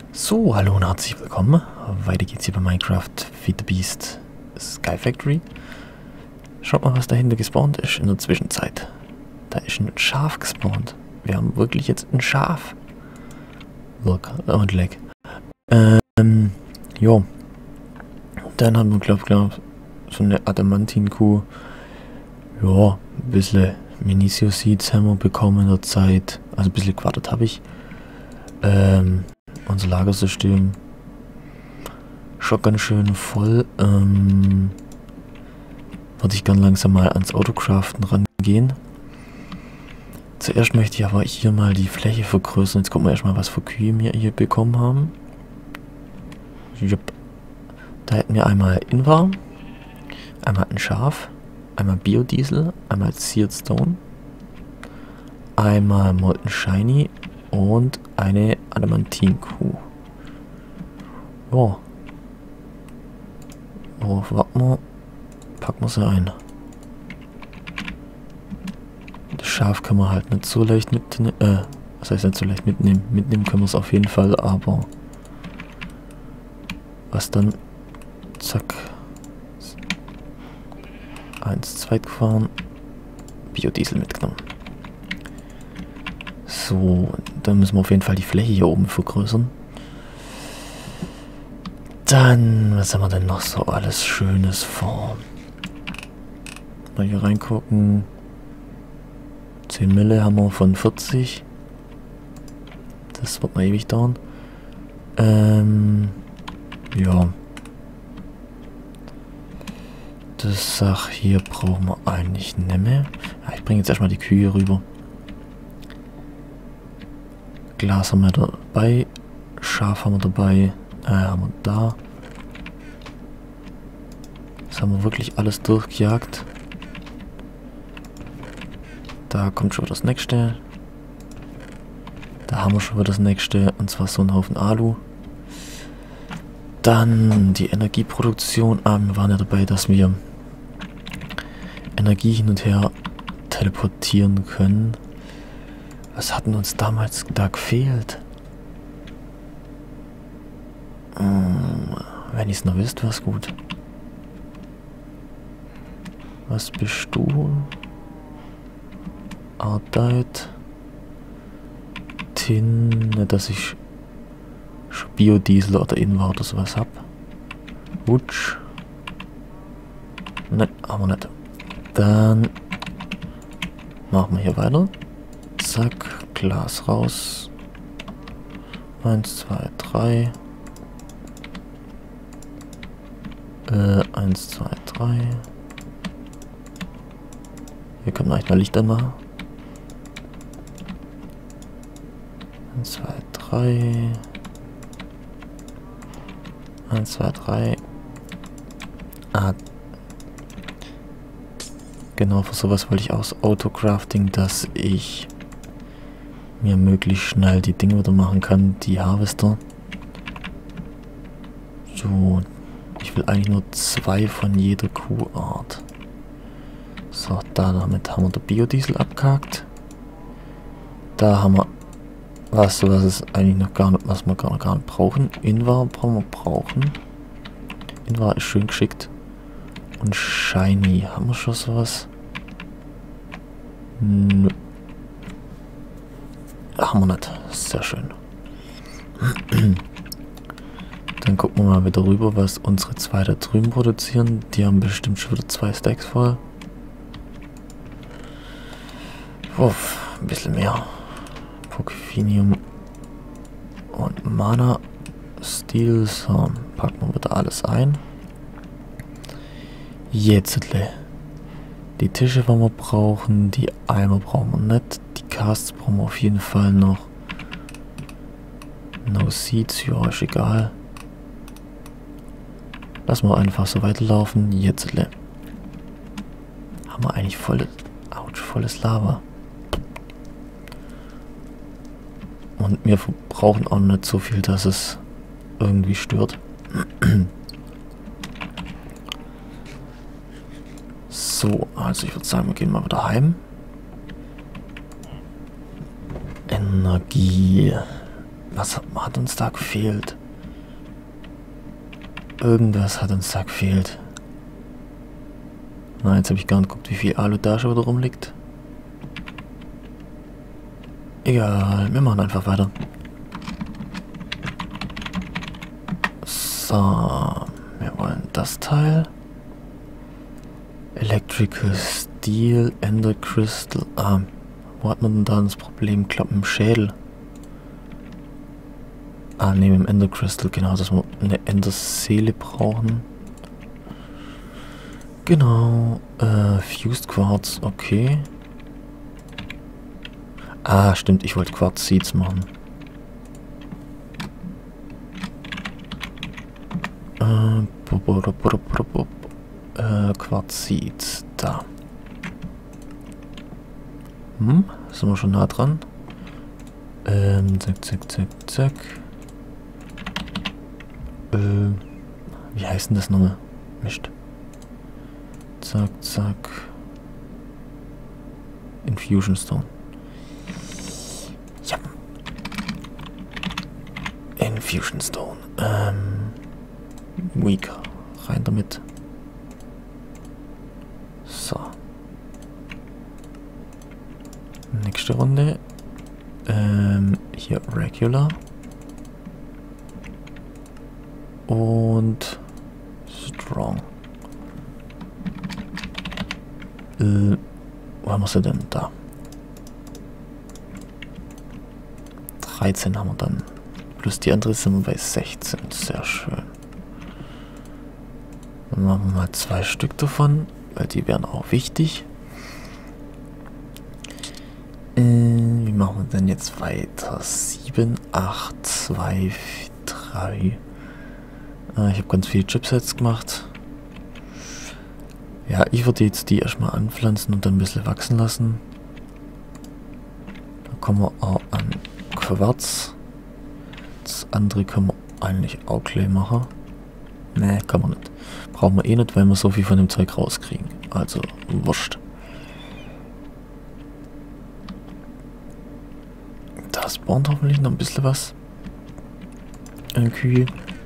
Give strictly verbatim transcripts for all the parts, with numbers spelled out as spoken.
So, hallo und herzlich willkommen. Weiter geht's hier bei Minecraft Feed the Beast Sky Factory. Schaut mal, was dahinter gespawnt ist in der Zwischenzeit. Da ist ein Schaf gespawnt. Wir haben wirklich jetzt ein Schaf. Look, und leck. Ähm, jo. Dann haben wir, glaub, glaub, so eine Adamantin-Kuh. Ja, ein bisschen Minicio-Seeds haben wir bekommen in der Zeit. Also ein bisschen gewartet habe ich. Ähm, unser Lagersystem schon ganz schön voll. Ähm, würde ich ganz langsam mal ans Autocraften rangehen. Zuerst möchte ich aber hier mal die Fläche vergrößern. Jetzt gucken wir erstmal, was für Kühe wir hier bekommen haben. Jupp. Da hätten wir einmal Invar, einmal ein Schaf, einmal Biodiesel, einmal Seared Stone, einmal Molten Shiny und eine Adamantin-Kuh. Oh. Oh, warten wir. Packen wir sie ein. Das Schaf können wir halt nicht so leicht mitnehmen. Äh, was heißt nicht so leicht mitnehmen? Mitnehmen können wir es auf jeden Fall, aber was dann? Zack. Eins, zwei gefahren. Biodiesel mitgenommen. So, dann müssen wir auf jeden Fall die Fläche hier oben vergrößern. Dann, was haben wir denn noch so alles Schönes vor? Mal hier reingucken. zehn Mille haben wir von vierzig. Das wird noch ewig dauern. Ähm, ja. Das Sach hier brauchen wir eigentlich nicht mehr. Ja, ich bringe jetzt erstmal die Kühe rüber. Glas haben wir dabei. Schaf haben wir dabei. Äh, haben wir da. Das haben wir wirklich alles durchgejagt. Da kommt schon wieder das nächste. Da haben wir schon wieder das nächste. Und zwar so ein Haufen Alu. Dann die Energieproduktion. Ah, wir waren ja dabei, dass wir Energie hin und her teleportieren können. Was hatten uns damals da gefehlt? Hm, wenn ihr es noch wisst, was gut. Was bist du? Ardite. Tin, nicht dass ich schon Biodiesel oder Invar oder sowas hab. Wutsch. Ne, haben wir nicht. Dann machen wir hier weiter. Zack, Glas raus. Eins, zwei, drei. Äh, eins, zwei, drei. Hier können wir eigentlich mal Licht anmachen. eins, zwei, drei. eins, zwei, drei. Ah. Genau, für sowas wollte ich aus Autocrafting, dass ich mir möglichst schnell die Dinge wieder machen kann, die Harvester. So, ich will eigentlich nur zwei von jeder Kuhart. So, da damit haben wir den Biodiesel abgehakt. Da haben wir was, was ist eigentlich noch gar nicht, was wir gar, gar nicht brauchen. Invar brauchen wir brauchen. Invar ist schön geschickt. Und Shiny, haben wir schon sowas? Nö. Haben wir nicht. Sehr schön. Dann gucken wir mal wieder rüber, was unsere zwei da drüben produzieren. Die haben bestimmt schon wieder zwei Stacks voll. Uff, ein bisschen mehr. Pokifinium und Mana. Steel. So, packen wir wieder alles ein. Jetzt. Die Tische wollen wir brauchen. Die Eimer brauchen wir nicht. Die Casts brauchen wir auf jeden Fall noch. No Seeds, ja, ist egal. Lassen wir einfach so weiterlaufen. Jetzt. Haben wir eigentlich volles. Autsch, volles Lava. Und wir brauchen auch nicht so viel, dass es irgendwie stört. So, also ich würde sagen, wir gehen mal wieder heim. Energie. Was hat uns da gefehlt? Irgendwas hat uns da gefehlt. Na, jetzt habe ich gar nicht geguckt, wie viel Alu da schon wieder rumliegt. Egal, wir machen einfach weiter. So, wir wollen das Teil. Electrical Steel, Ender Crystal. Ah, wo hat man denn da das Problem? Ich glaube im Schädel. Ah, ne, im Ender Crystal, genau, dass wir eine Ender Seele brauchen. Genau, äh, Fused Quartz, okay. Ah, stimmt, ich wollte Quartz Seeds machen. Äh, bup, bup, bup, bup, bup. Äh, Quartz Seeds, da. Hm, sind wir schon nah dran. Ähm, zack, zack, zack, zack. Äh, wie heißt denn das nochmal? Mist. Zack, zack. Infusion Stone. Ja. Infusion Stone. Ähm. Weak. Rein damit. So. Nächste Runde. Ähm, hier Regular. Und Strong. Äh, wo haben wir sie denn? Da. dreizehn haben wir dann. Plus die andere sind wir bei sechzehn. Sehr schön. Dann machen wir mal zwei Stück davon, weil die wären auch wichtig. Äh, wie machen wir denn jetzt weiter? sieben, acht, zwei, drei. Äh, ich habe ganz viele Chipsets gemacht. Ja, ich würde jetzt die erstmal anpflanzen und dann ein bisschen wachsen lassen. Dann kommen wir auch an Quarz. Das andere können wir eigentlich auch gleich machen. Ne, kann man nicht. Brauchen wir eh nicht, weil wir so viel von dem Zeug rauskriegen. Also, wurscht. Da spawnt hoffentlich noch ein bisschen was. Eine Kühe.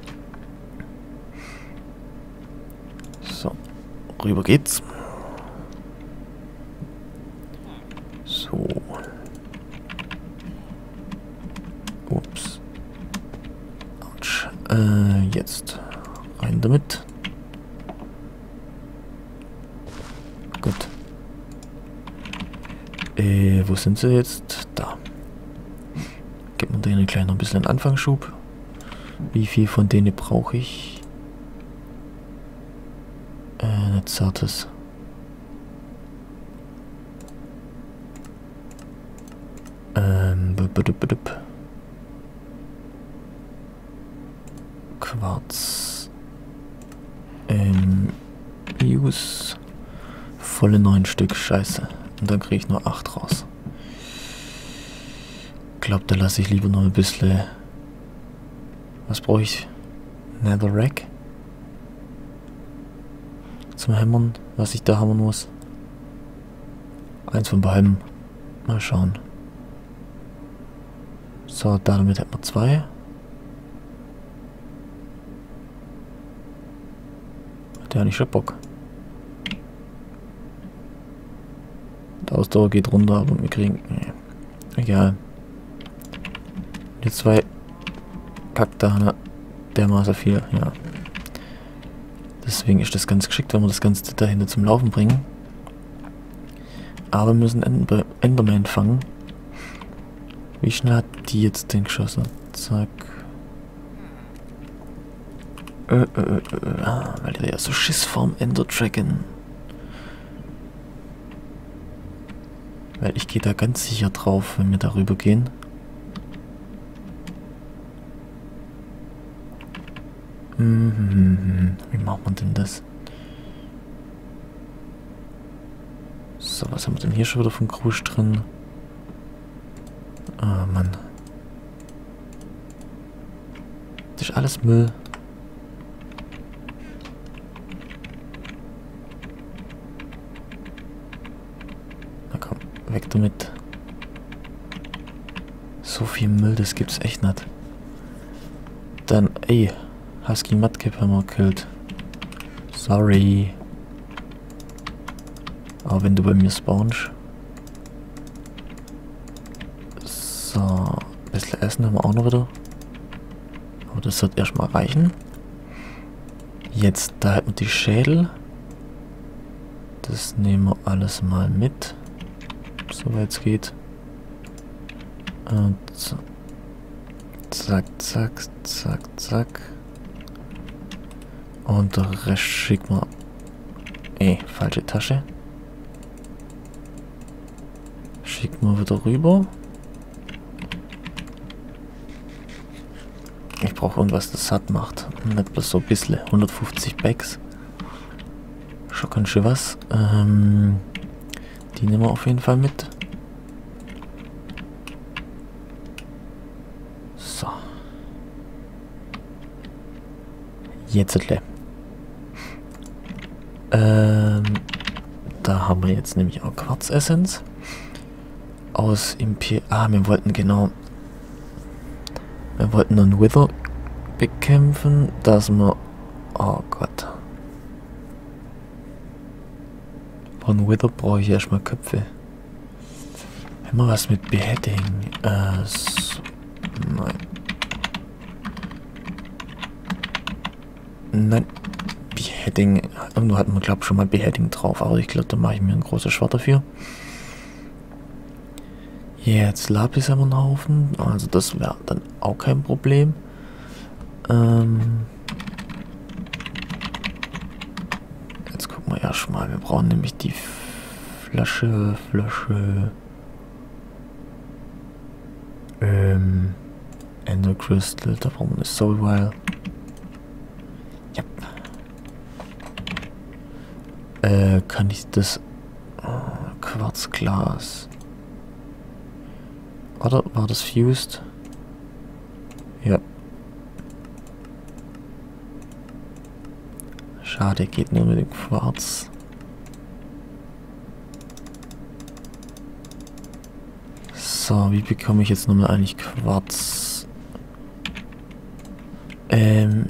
So, rüber geht's. So. Ups. Autsch. Äh, jetzt. Rein damit. Gut. Äh, wo sind sie jetzt? Da. Gib mir denen gleich noch ein bisschen Anfangsschub. Wie viel von denen brauche ich? Äh, ein zartes. Ähm, bup, bup, bup, bup. Quarz. Ähm, Use. Volle neun Stück, scheiße. Und dann kriege ich nur acht raus. Ich glaube, da lasse ich lieber noch ein bisschen. Was brauche ich? Netherrack? Zum Hämmern, was ich da haben muss. Eins von beiden. Mal schauen. So, damit hat man zwei. Hat ja nicht schon Bock. Die Ausdauer geht runter, aber wir kriegen. Nee. Egal. Die zwei packt da dermaßen viel, ja. Deswegen ist das ganz geschickt, wenn wir das Ganze dahinter zum Laufen bringen. Aber wir müssen Ender Enderman fangen. Wie schnell hat die jetzt den geschossen? Zack. Äh, äh, äh, äh. Ah, weil der ja so Schiss vorm Ender Dragon. Weil ich gehe da ganz sicher drauf, wenn wir darüber gehen. Mhm. Wie macht man denn das? So, was haben wir denn hier schon wieder von Krusch drin? Ah, Mann. Das ist alles Müll. Na komm, weg damit. So so viel Müll, das gibt's echt nicht. Dann, ey, Husky Mudkip haben wir gekillt. Sorry. Aber wenn du bei mir spawnst. So, ein bisschen Essen haben wir auch noch wieder. Aber das wird erstmal reichen. Jetzt, da hat man die Schädel. Das nehmen wir alles mal mit. Soweit es geht. Und so. Zack, zack, zack, zack. Und der Rest schickt man. Eh, falsche Tasche. Schickt man wieder rüber. Ich brauche irgendwas, das satt macht. Nicht bloß so ein bisschen. hundertfünfzig Bags. Schon ganz schön was. Ähm, die nehmen wir auf jeden Fall mit. So. Jetzt. Ähm, da haben wir jetzt nämlich auch Quarzessenz. Aus Imper... Ah, wir wollten genau... Wir wollten einen Wither bekämpfen, dass wir... Oh Gott. Von Wither brauche ich erstmal Köpfe. Haben wir was mit Beheading? Äh, so, nein. Nein. Beheading. Irgendwo hatten wir, glaube ich, schon mal Beheading drauf, aber ich glaube, da mache ich mir ein großes Schwert dafür. Jetzt Lapis haben wir einen Haufen, also das wäre dann auch kein Problem. Ähm Jetzt gucken wir erstmal, wir brauchen nämlich die Flasche, Flasche, ähm, Ender Crystal, da brauchen wir eine Soul Vial. Ja. Äh, kann ich das, oh, Quarzglas. Oder war das fused? Ja. Schade, geht nur mit dem Quarz. So, wie bekomme ich jetzt nochmal eigentlich Quarz? Ähm.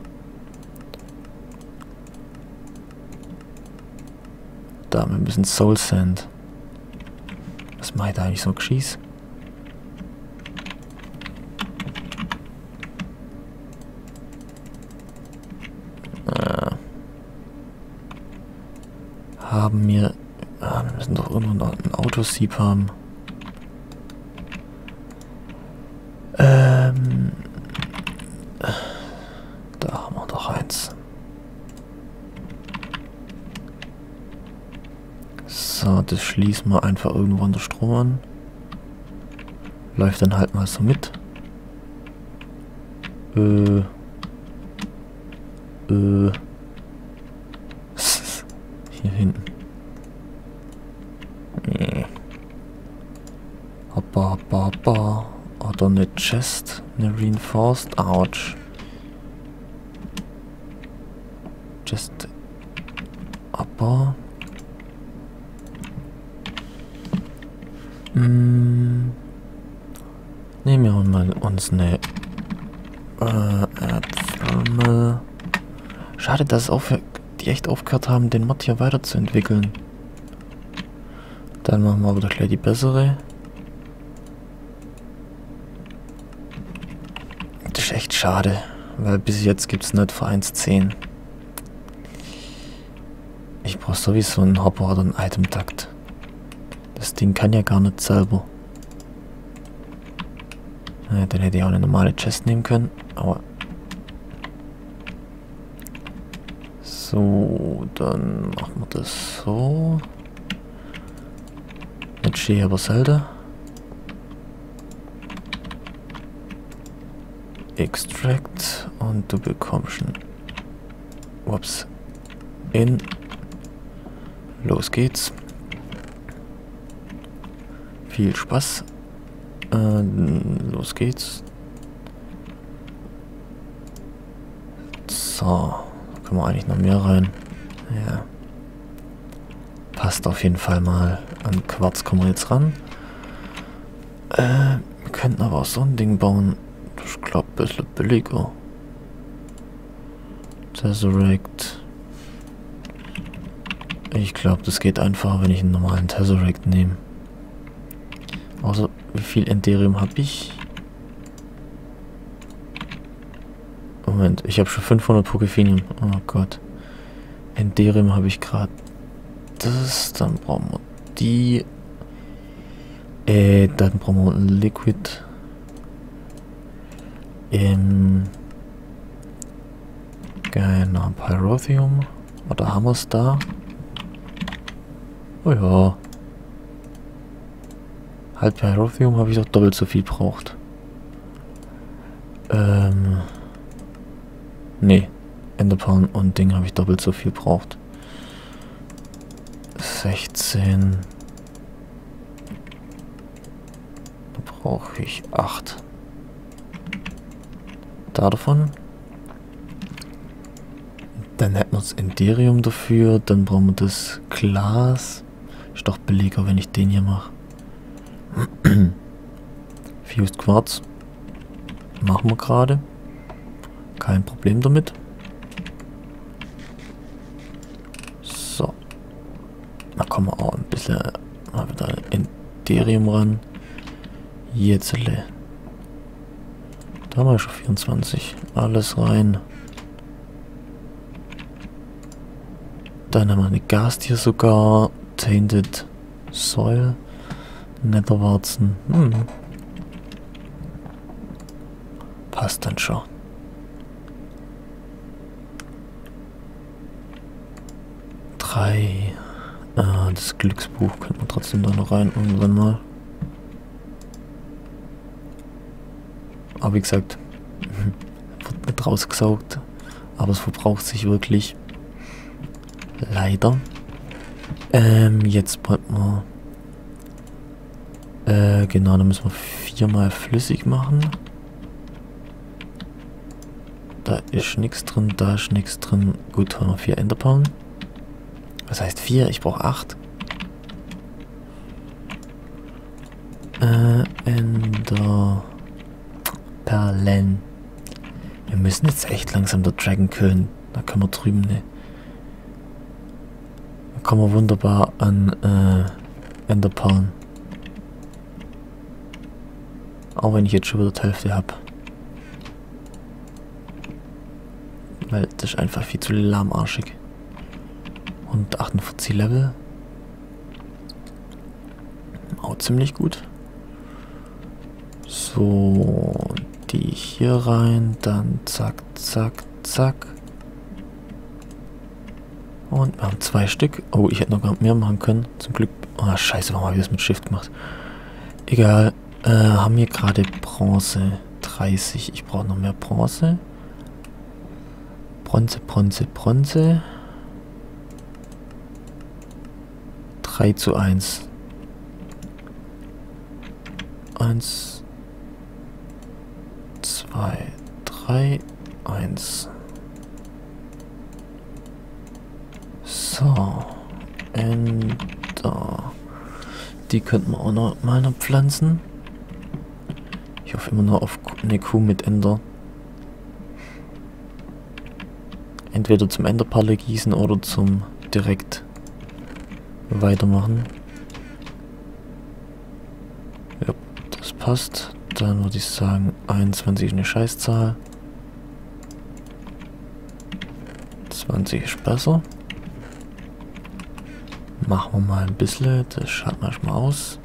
Da, wir müssen Soul Sand. Was mache ich da eigentlich so geschieß? Haben wir... Ah, wir müssen doch irgendwo noch ein Autosieb haben. Ähm... Da haben wir doch eins. So, das schließen wir einfach irgendwo an der Strom an. Läuft dann halt mal so mit. Äh... Äh... Hier hinten. Nee. Hoppa, hoppa, hoppa. Oder eine Chest. Eine Reinforced. Ouch. Chest. Hoppa. Mm. Nehmen wir mal uns eine äh, Erdthermal. Schade, dass es aufhört. Die echt aufgehört haben, den Mod hier weiterzuentwickeln. Dann machen wir wieder gleich die bessere. Das ist echt schade, weil bis jetzt gibt es nicht für eins Punkt zehn. Ich brauche sowieso einen Hopper oder einen Item-Takt. Das Ding kann ja gar nicht selber. Ja, dann hätte ich auch eine normale Chest nehmen können, aber... So, dann machen wir das so. Jetzt stehe ich aber selten. Extract und du bekommst ein... Ups. In. Los geht's. Viel Spaß. Äh, los geht's. So. Können wir eigentlich noch mehr rein? Ja. Passt auf jeden Fall mal. An Quarz kommen wir jetzt ran. Äh, wir könnten aber auch so ein Ding bauen. Ich glaube, ein bisschen billiger. Tesseract. Ich glaube, das geht einfacher, wenn ich einen normalen Tesseract nehme. Außer, wie viel Enderium habe ich? Moment, ich habe schon fünfhundert Pokefinium. Oh Gott. Enderium habe ich gerade. Das, dann brauchen wir die. Äh, dann brauchen wir Liquid. Ähm. Genau, Pyrotheum. Oder haben wir es da? Oh ja. Halt, Pyrotheum habe ich doch doppelt so viel braucht. Ähm. Nee. Enderpearl und Ding habe ich doppelt so viel braucht. sechzehn. Da brauche ich acht. Da davon. Dann hätten wir das Enderium dafür. Dann brauchen wir das Glas. Ist doch billiger, wenn ich den hier mache. Fused Quartz. Machen wir gerade. Kein Problem damit. So. Da kommen wir auch ein bisschen mal wieder Enderium ran. Jetzt. Da haben wir schon vierundzwanzig. Alles rein. Dann haben wir eine Gastier sogar. Tainted Soil. Netherwarzen. Hm. Passt dann schon. Drei. Ah, das Glücksbuch könnte man trotzdem da noch rein irgendwann mal. Aber wie gesagt, wird nicht rausgesaugt. Aber es verbraucht sich wirklich. Leider. Ähm, jetzt wollten wir. Äh, genau, dann müssen wir viermal flüssig machen. Da ist nichts drin, da ist nichts drin. Gut, haben wir vier Enderperlen. Was heißt vier? Ich brauche acht. Äh, Enderperlen. Wir müssen jetzt echt langsam der Dragon killen. Da können wir drüben ne. Da kommen wir wunderbar an äh, Enderperlen. Auch wenn ich jetzt schon wieder die Hälfte habe. Weil das ist einfach viel zu lahmarschig. Und achtundvierzig Level. Auch ziemlich gut. So, die hier rein, dann zack, zack, zack. Und wir haben zwei Stück. Oh, ich hätte noch gar mehr machen können. Zum Glück. Oh, scheiße, warum habe ich das mit Shift gemacht? Egal. Äh, haben wir gerade Bronze. dreißig. Ich brauche noch mehr Bronze. Bronze, Bronze, Bronze. drei zu eins. eins, zwei, drei, eins. So. Enter. Die könnten wir auch noch mal noch pflanzen. Ich hoffe immer noch auf eine Kuh mit Ender. Entweder zum Enderperle gießen oder zum direkt weitermachen. Ja, das passt. Dann würde ich sagen, einundzwanzig ist eine Scheißzahl. zwanzig ist besser. Machen wir mal ein bisschen. Das schaut manchmal aus.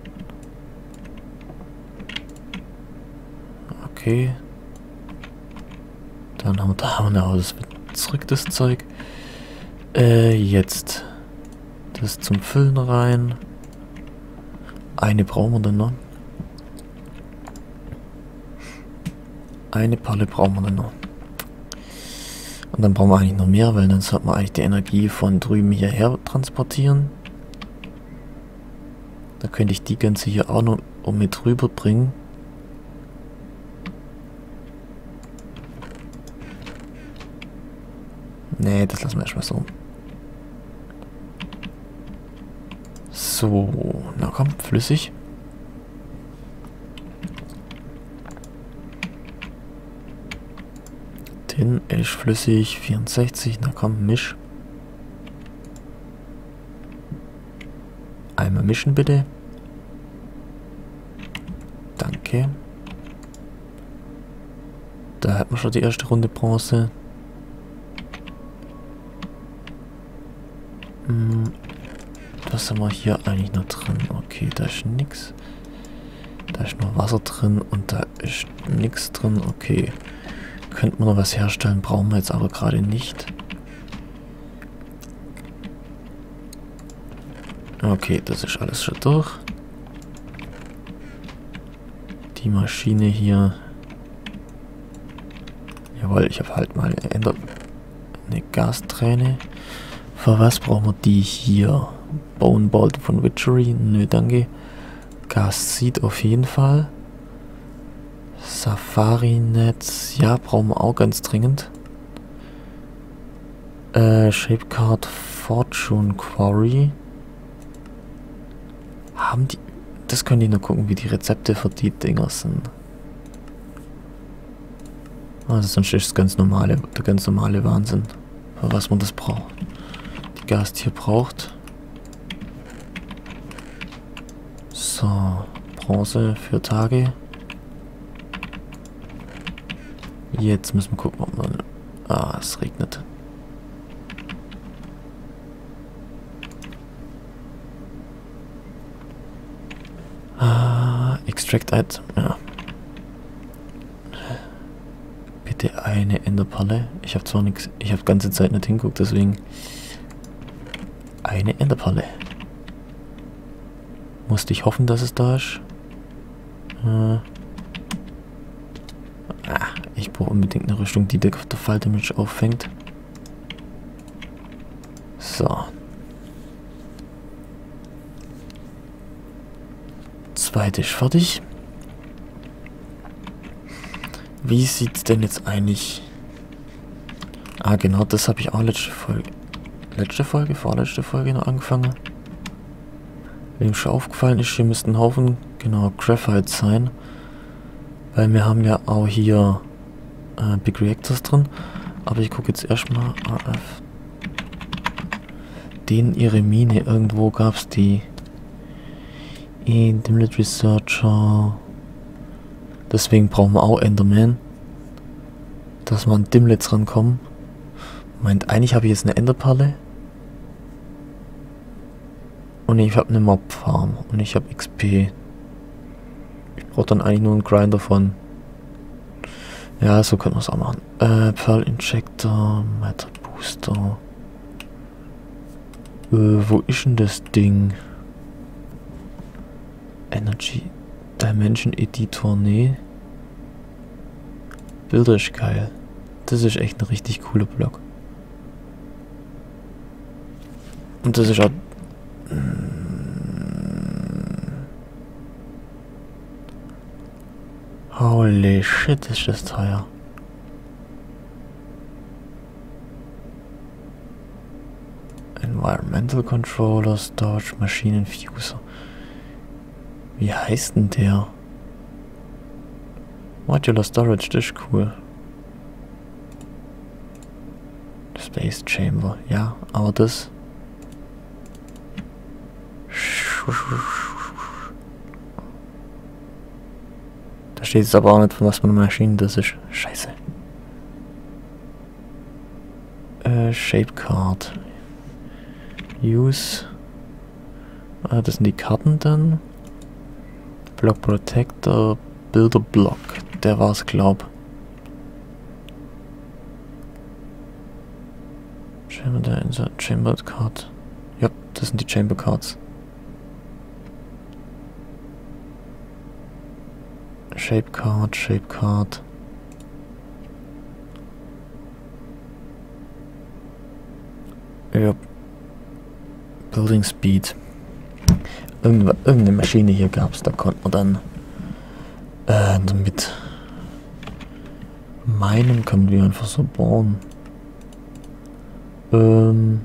Okay. Dann haben wir da haben wir auch das wird zurück, das Zeug. Äh, jetzt. Das zum Füllen rein. Eine brauchen wir dann noch. Eine Palle brauchen wir dann noch. Und dann brauchen wir eigentlich noch mehr, weil dann sollte man eigentlich die Energie von drüben hierher transportieren. Da könnte ich die ganze hier auch noch mit rüber bringen. Nee, das lassen wir erstmal so. So, na komm, flüssig. hin. Ist flüssig, vierundsechzig. Na komm, misch. Einmal mischen bitte. Danke. Da hat man schon die erste Runde Bronze. Hm. Was haben wir hier eigentlich noch drin? Okay, da ist nix. Da ist nur Wasser drin und da ist nix drin. Okay. Könnte man noch was herstellen, brauchen wir jetzt aber gerade nicht. Okay, das ist alles schon durch. Die Maschine hier. Jawohl, ich habe halt mal eine, Änder eine Gasträne. Für was brauchen wir die hier? Bone Bolt von Witchery? Nö, danke. Gas Seed auf jeden Fall. Safari-Netz, ja, brauchen wir auch ganz dringend. Äh, Shapecard Fortune Quarry. Haben die... Das können die nur gucken, wie die Rezepte für die Dinger sind. Also sonst ist es ganz normale, der ganz normale Wahnsinn, für was man das braucht. Die Gast hier braucht. So, Bronze für Tage. Jetzt müssen wir gucken, ob man... Ah, es regnet. Ah, Extract Item, ja. Bitte eine Enderperle. Ich habe zwar nichts... Ich habe ganze Zeit nicht hinguckt, deswegen... Eine Enderperle. Musste ich hoffen, dass es da ist. Äh... Ah, ich brauche unbedingt eine Rüstung, die der Falte mich auffängt. So. Zweite ist fertig. Wie sieht's denn jetzt eigentlich... Ah, genau, das habe ich auch letzte Folge... Letzte Folge? Vorletzte Folge noch angefangen. Wem schon aufgefallen ist, hier müssten ein Haufen, genau, Graphite sein. Weil wir haben ja auch hier äh, Big Reactors drin. Aber ich gucke jetzt erstmal A F. Den ihre Mine, irgendwo gab es die. In Dimlet Researcher. Deswegen brauchen wir auch Enderman. Dass wir an Dimlets rankommen. Moment, eigentlich habe ich jetzt eine Enderperle. Und ich habe eine Mob-Farm. Und ich habe X P. Ich brauche dann eigentlich nur einen Grinder von. Ja, so können wir es auch machen. Äh, Pearl Injector, Matter Booster. Äh, wo ist denn das Ding? Energy Dimension Editor, nee. Bilder ist geil. Das ist echt ein richtig cooler Block. Und das ist auch... Holy shit, ist das teuer. Environmental Controller, Storage, Maschinenfuser. Wie heißt denn der? Modular Storage, das ist cool. Space Chamber, ja, aber das... Da steht jetzt aber auch nicht, von was für eine Maschine das ist. Scheiße. Äh, Shapecard. Use. Ah, das sind die Karten dann. Block Protector. Builder Block. Der war's, glaub. Chamber der Insert. Chamber Card. Ja, das sind die Chamber Cards. Shape Card, Shape Card. Ja. Building Speed. Irgendw irgendeine Maschine hier gab es, da konnte man dann äh, damit meinen, können wir einfach so bauen. Ähm.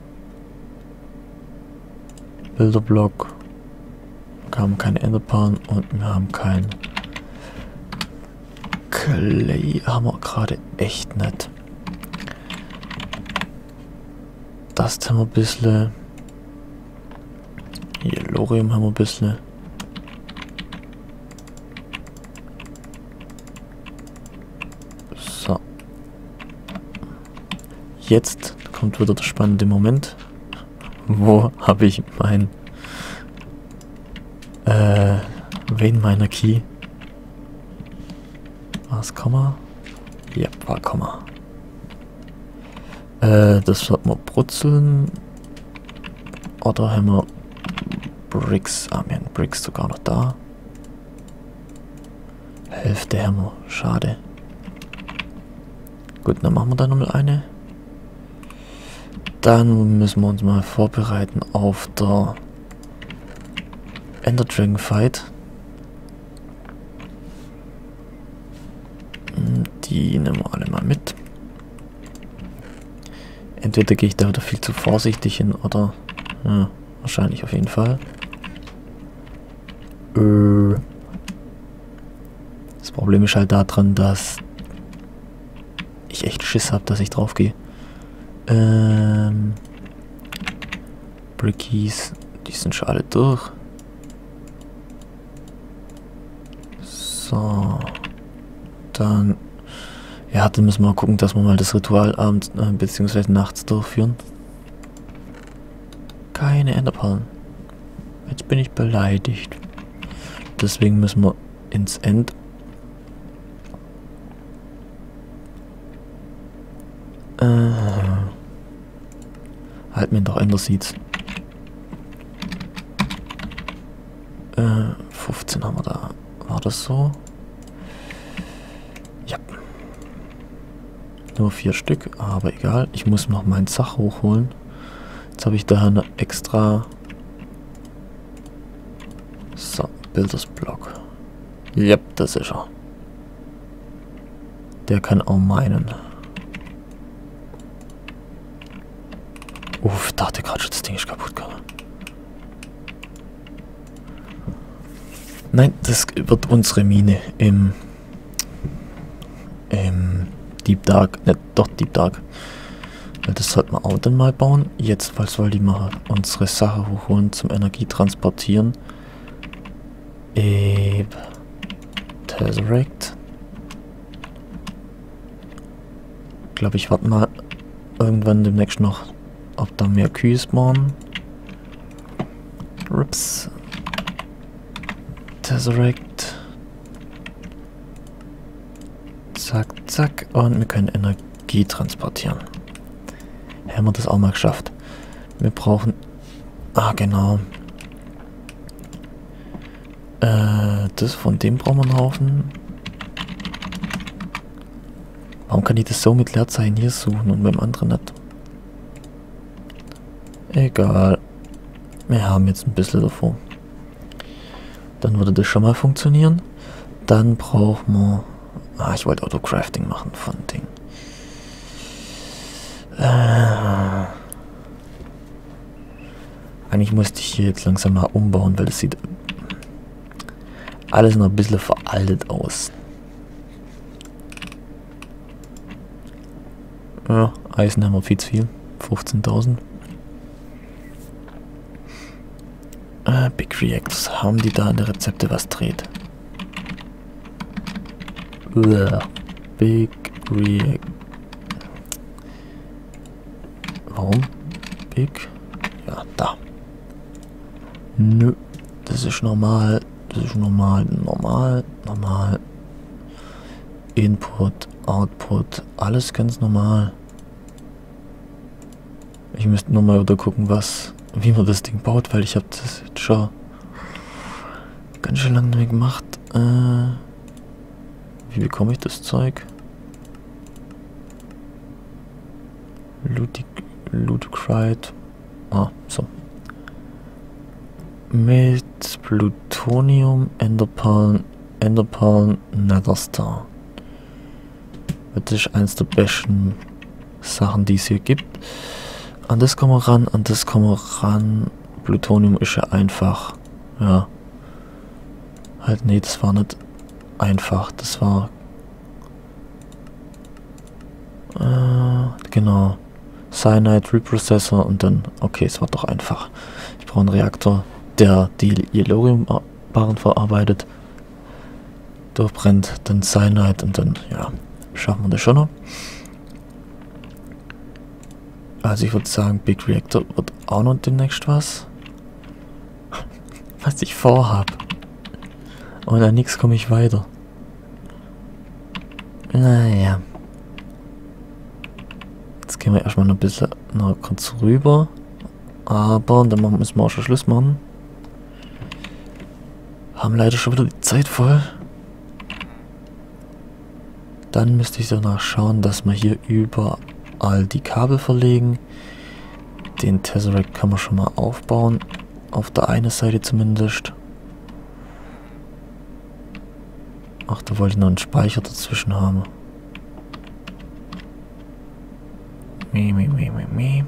Bilderblock. Wir haben keine Enderperlen und wir haben kein Clay haben wir gerade echt nicht. Das haben wir ein bisschen. Yellorium haben wir ein bisschen. So. Jetzt kommt wieder der spannende Moment. Wo habe ich mein äh, wen meiner Key? Was, Komma? Ja, war Komma. Äh, das wird man brutzeln. Oder haben wir Bricks? Ah, wir haben Bricks sogar noch da. Hälfte haben wir. Schade. Gut, dann machen wir da nochmal eine. Dann müssen wir uns mal vorbereiten auf der Ender Dragon Fight. Die nehmen wir alle mal mit. Entweder gehe ich da wieder viel zu vorsichtig hin oder ja, wahrscheinlich auf jeden Fall. Äh, das Problem ist halt daran, dass ich echt Schiss habe, dass ich drauf gehe. Ähm, Brickies, die sind schon alle durch. So. Dann, ja, dann müssen wir mal gucken, dass wir mal das Ritual abends äh, bzw. nachts durchführen. Keine Enderperlen. Jetzt bin ich beleidigt. Deswegen müssen wir ins End. Äh, halt mir doch Ender Seeds. Äh, fünfzehn haben wir da. War das so? Ja. Nur vier Stück, aber egal. Ich muss noch meinen Zach hochholen. Jetzt habe ich da eine extra. So, Bildersblock. Yep, das ist er. Der kann auch meinen. Uff, dachte gerade schon, das Ding ist kaputt gegangen. Nein, das wird unsere Mine im, im Deep Dark, nicht doch Deep Dark. Das sollten wir auch dann mal bauen. Jetzt, weil soll die mal unsere Sache hochholen zum Energie transportieren. Eb. Tesseract. Ich glaube, ich warte mal irgendwann demnächst noch, ob da mehr Kühe spawnen. Rips. Tesseract. Zack, zack. Und wir können Energie transportieren. Haben wir das auch mal geschafft. Wir brauchen... Ah, genau. Äh, das von dem brauchen wir einen Haufen. Warum kann ich das so mit Leerzeichen hier suchen und beim anderen nicht? Egal. Wir haben jetzt ein bisschen davon. Dann würde das schon mal funktionieren. Dann brauchen wir... Ah, ich wollte Auto-Crafting machen von Ding. Äh, eigentlich musste ich hier jetzt langsam mal umbauen, weil das sieht alles noch ein bisschen veraltet aus. Ja, Eisen haben wir viel zu viel. fünfzehntausend. Äh, Big Reactors. Haben die da in der Rezepte was dreht? Uah. Big React. Warum? Big? Ja, da. Nö. Das ist normal. Das ist normal. Normal. Normal. Input. Output. Alles ganz normal. Ich müsste nur mal wieder gucken, was, wie man das Ding baut, weil ich habe das jetzt schon ganz schön lange nicht mehr gemacht. Äh, wie bekomme ich das Zeug? Ludic, Ludicrite. Ah, so. Mit Plutonium, Enderperlen, Enderperlen, Netherstar. Das ist eins der besten Sachen, die es hier gibt. An das kommen wir ran, an das kommen wir ran. Plutonium ist ja einfach. Ja. Halt, nee, das war nicht einfach. Das war Genau. Cyanide, Reprocessor und dann... Okay, es war doch einfach. Ich brauche einen Reaktor, der die Yellorium-Barren verarbeitet. Durchbrennt, dann Cyanide und dann, ja, schaffen wir das schon noch. Also ich würde sagen, Big Reactor wird auch noch demnächst was. Was ich vorhab. Und an nichts komme ich weiter. Naja. Jetzt gehen wir erstmal noch ein bisschen noch kurz rüber. Aber dann müssen wir auch schon Schluss machen. Haben leider schon wieder die Zeit voll. Dann müsste ich danach schauen, dass wir hier überall die Kabel verlegen. Den Tesseract kann man schon mal aufbauen. Auf der einen Seite zumindest. Ach, da wollte ich noch einen Speicher dazwischen haben. Mi, mi, mi, mi, mi.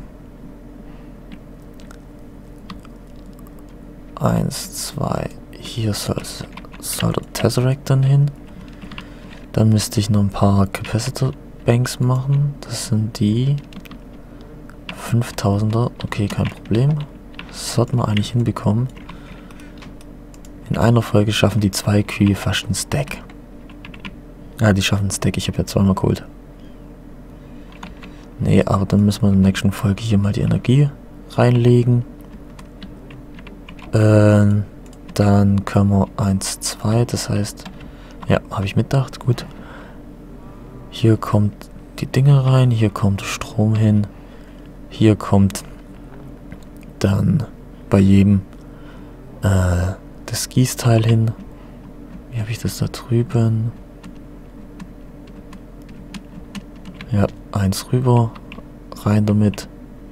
Eins, zwei. Hier soll, soll der Tesseract dann hin. Dann müsste ich noch ein paar Capacitor Banks machen. Das sind die fünftausender. Okay, kein Problem. Das sollten wir eigentlich hinbekommen. In einer Folge schaffen die zwei Kühe fast einen Stack. Ja, die schaffen einen Stack. Ich habe ja zweimal geholt. Nee, aber dann müssen wir in der nächsten Folge hier mal die Energie reinlegen. Ähm, dann können wir eins, zwei, das heißt, ja, habe ich mitgedacht, gut. Hier kommt die Dinge rein, hier kommt Strom hin, hier kommt dann bei jedem äh, das Gießteil hin. Wie habe ich das da drüben? Ja, eins rüber, rein damit.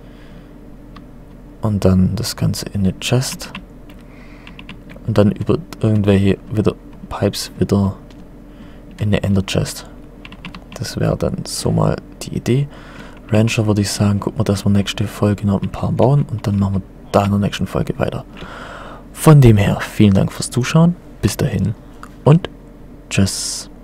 Und dann das Ganze in eine Chest. Und dann über irgendwelche wieder Pipes wieder in eine Ender Chest. Das wäre dann so mal die Idee. Rancher würde ich sagen, gucken wir, dass wir nächste Folge noch ein paar bauen und dann machen wir da in der nächsten Folge weiter. Von dem her, vielen Dank fürs Zuschauen, bis dahin und tschüss.